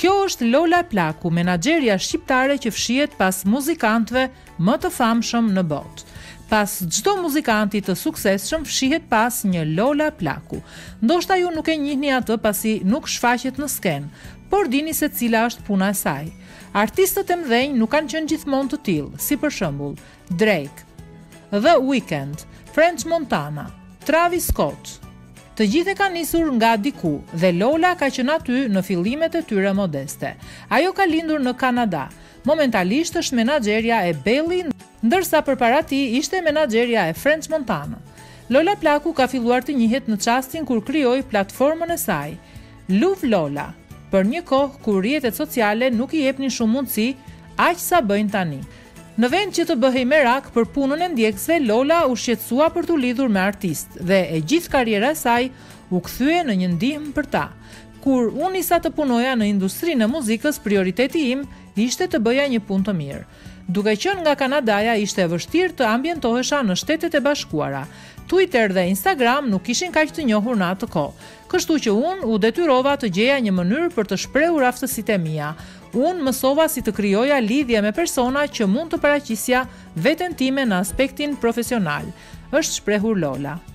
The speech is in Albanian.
Kjo është Lola Plaku, menaxherja shqiptare që fshihet pas muzikantëve më të famshëm në botë. Pas çdo muzikanti të suksesshëm fshihet pas një Lola Plaku. Ndoshta ju nuk e njihni atë pasi nuk shfaqet në skenë, por dini se cila është puna e saj. Artistët e mëdhenj nuk kanë qenë gjithmonë të tillë, si për shembull Drake, The Weeknd, French Montana, Travis Scott. Të gjithë kanë nisur nga diku dhe Lola ka qenë aty në fillimet e tyre modeste. Ajo ka lindur në Kanada. Momentalisht është menaxherja e Belly, ndërsa përpara tij ishte menaxherja e French Montana. Lola Plaku ka filluar të njihet në çastin kur krijoi platformën e saj, Love Lola, për një kohë kur rrjetet sociale nuk i jepnin shumë mundësi, aq sa bëjnë tani. Në vend që të bëhej merak për punën e ndjekësve, Lola u shqetësua për t'u lidhur me artist dhe e gjithë karriera e saj u kthye në një ndihmë për ta. Kur unë nisa të punoja në industrinë e muzikës, prioriteti im ishte të bëja një punë të mirë. Duke qenë nga Kanadaja, ishte e vështirë të ambientohesha në Shtetet e Bashkuara. Twitter dhe Instagram nuk ishin kaq të njohur në atë kohë, kështu që unë u detyrova të gjeja një mënyrë për të shprehur aftësitë e mia. Unë mësova si të krijoja lidhje me persona që mund të paraqisja veten time në aspektin profesional, është shprehur Lola.